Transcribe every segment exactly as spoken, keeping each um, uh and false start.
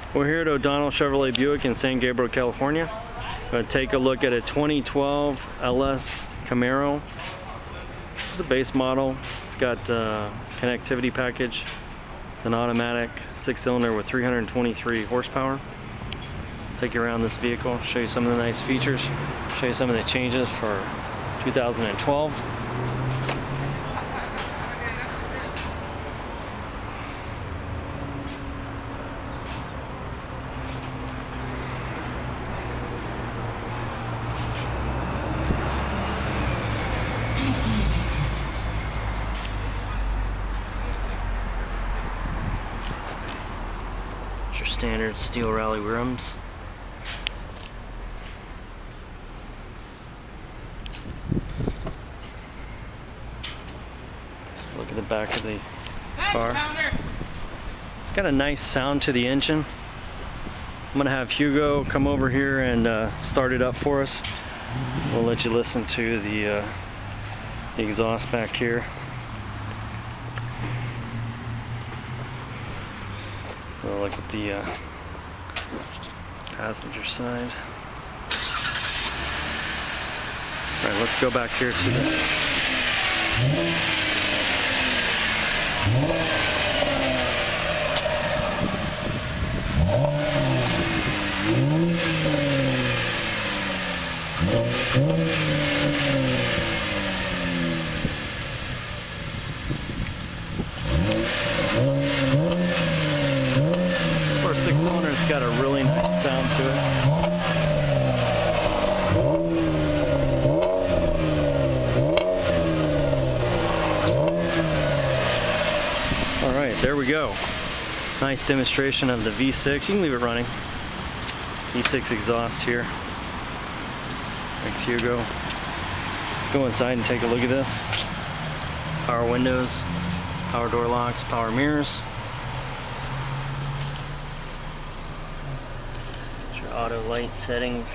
We're here at O'Donnell Chevrolet Buick in San Gabriel, California. We're going to take a look at a twenty twelve L S Camaro. It's a base model. It's got a connectivity package. It's an automatic six-cylinder with three hundred twenty-three horsepower. I'll take you around this vehicle, show you some of the nice features, show you some of the changes for two thousand twelve. Your standard steel rally rims. Look at the back of the car. Got a nice sound to the engine. I'm gonna have Hugo come over here and uh, start it up for us. We'll let you listen to the, uh, the exhaust back here. We'll look at the uh, passenger side. All right, let's go back here to the six-cylinder. It's got a really nice sound to it. All right, there we go. Nice demonstration of the V six. You can leave it running. V six exhaust here. Thanks, Hugo. Let's go inside and take a look at this. Power windows, power door locks, power mirrors. Auto light settings.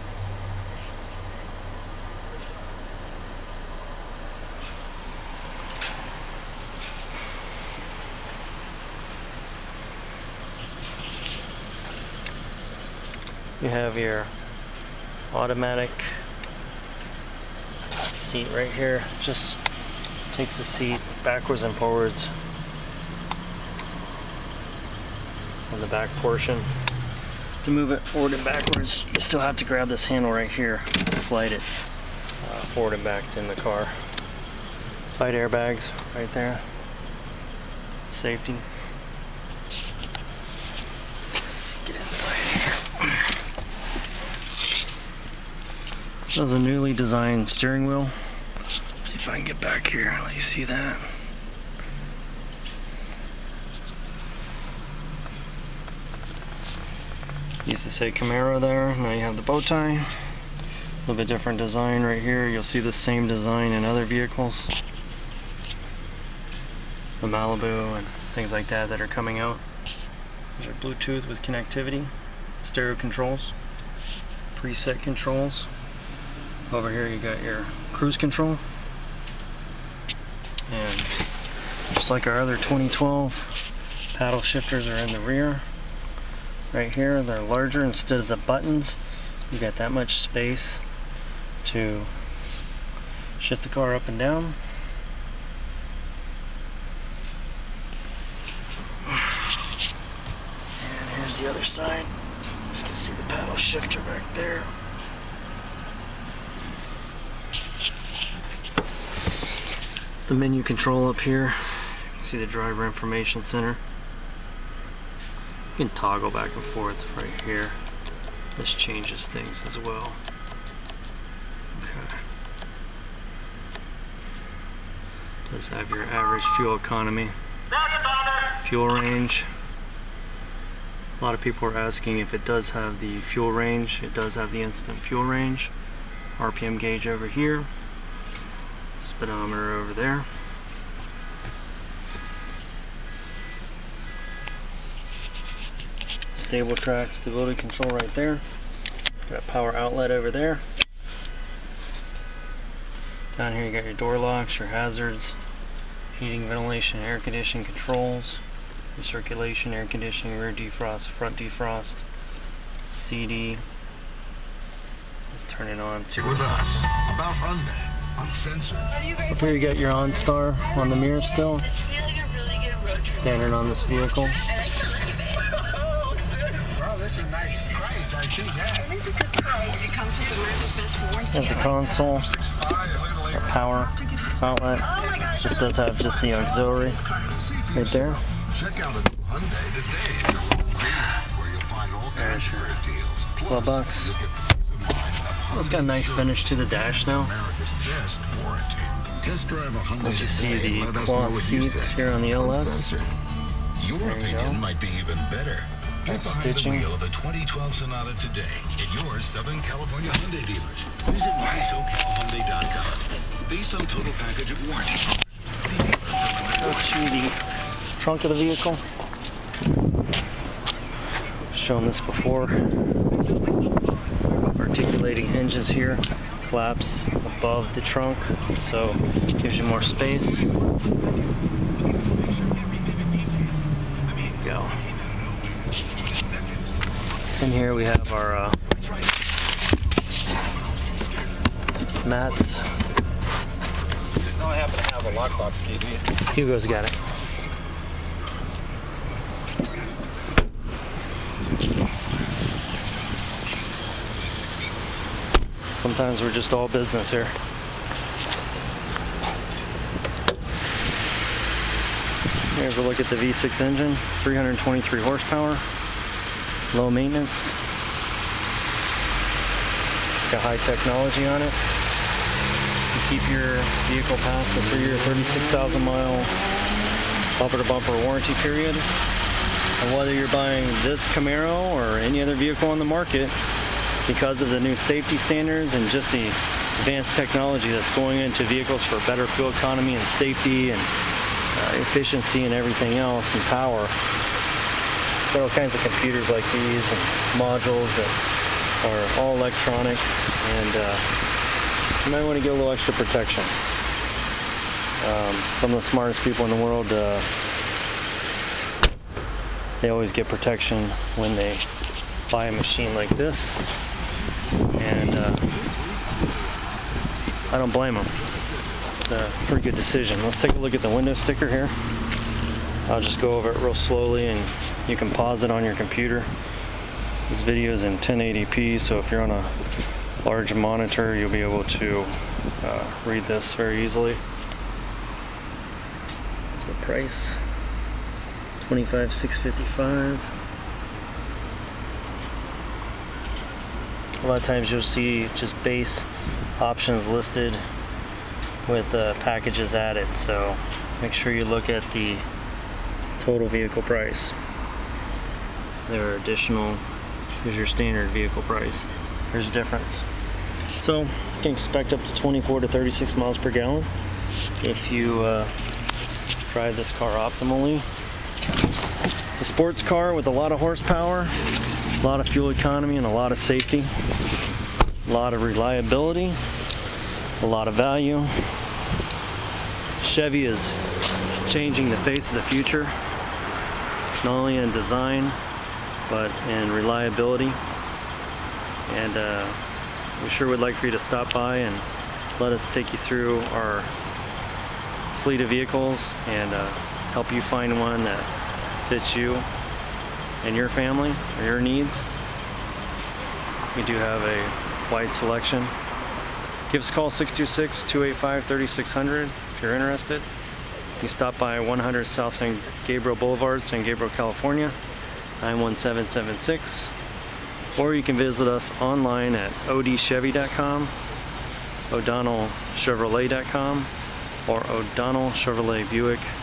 You have your automatic seat right here. Just takes the seat backwards and forwards on the back portion. To move it forward and backwards, you still have to grab this handle right here and slide it uh, forward and back in the car. Side airbags right there. Safety. Get inside here. This is a newly designed steering wheel. See if I can get back here and let you see that. Used to say Camaro there, now you have the bow tie. A little bit different design right here. You'll see the same design in other vehicles. The Malibu and things like that that are coming out. There's your Bluetooth with connectivity, stereo controls, preset controls. Over here you got your cruise control. And just like our other twenty twelve, paddle shifters are in the rear. Right here, they're larger. Instead of the buttons, you got that much space to shift the car up and down. And here's the other side. Just can see the paddle shifter back there. The menu control up here. You see the driver information center. You can toggle back and forth right here. This changes things as well. Okay. Does have your average fuel economy, fuel range. A lot of people are asking if it does have the fuel range. It does have the instant fuel range. R P M gauge over here. Speedometer over there. Stable track stability control right there. Got a power outlet over there. Down here you got your door locks, your hazards, heating, ventilation, air conditioning controls, Circulation, air conditioning, rear defrost, front defrost, C D. Let's turn it on. See with us about Hyundai, uncensored. Up here you got your OnStar on the mirror still. Standard on this vehicle. There's the console, our power outlet. This does have just the auxiliary right there. Check out a new Hyundai today, where you'll find all kinds of great deals. twelve bucks. It's got a nice finish to the dash now. As you see the cloth seats here on the L S. Your opinion might be even better. Get behind the wheel of the twenty twelve Sonata today in your Southern California Hyundai dealers. Visit my so cal hyundai dot com. Based on total package of warranty. Go to the trunk of the vehicle. I've shown this before. Articulating hinges here. Collapse above the trunk, so it gives you more space. There you go. In here we have our uh, mats. No, I happen to have a lockbox key, do you? Hugo's got it. Sometimes we're just all business here. Here's a look at the V six engine, three hundred twenty-three horsepower, low maintenance, got high technology on it. You keep your vehicle past the three-year, thirty-six thousand mile bumper-to-bumper warranty period. And whether you're buying this Camaro or any other vehicle on the market, because of the new safety standards and just the advanced technology that's going into vehicles for better fuel economy and safety and uh, efficiency and everything else and power. Got all kinds of computers like these and modules that are all electronic, and uh, you might want to get a little extra protection. Um, some of the smartest people in the world, uh, they always get protection when they buy a machine like this, and uh, I don't blame them. It's a pretty good decision. Let's take a look at the window sticker here. I'll just go over it real slowly, and you can pause it on your computer. This video is in ten eighty p, so if you're on a large monitor, you'll be able to uh, read this very easily. There's the price, twenty-five thousand six hundred fifty-five dollars. A lot of times you'll see just base options listed with uh, packages added, so make sure you look at the total vehicle price. There are additional, here's your standard vehicle price. There's a difference. So you can expect up to twenty-four to thirty-six miles per gallon if you uh, drive this car optimally. It's a sports car with a lot of horsepower, a lot of fuel economy, and a lot of safety, a lot of reliability, a lot of value. Chevy is changing the face of the future, not only in design but in reliability, and uh, we sure would like for you to stop by and let us take you through our fleet of vehicles and uh, help you find one that fits you and your family or your needs. We do have a wide selection. Give us a call, six two six, two eight five, three six zero zero if you're interested. You stop by one hundred South San Gabriel Boulevard, San Gabriel, California, nine one seven seven six, or you can visit us online at O D Chevy dot com, O'Donnell Chevrolet dot com, or O'Donnell Chevrolet Buick